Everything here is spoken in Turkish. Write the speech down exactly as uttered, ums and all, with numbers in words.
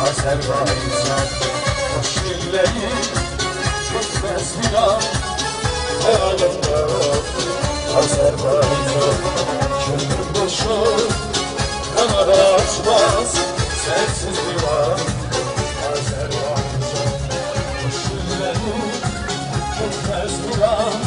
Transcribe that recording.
Azerbaycan hoş illeri çökmez bir an hayalımda Azerbaycan gönlüm boşur kanar açmaz sensiz divan Azerbaycan hoş illeri çökmez bir an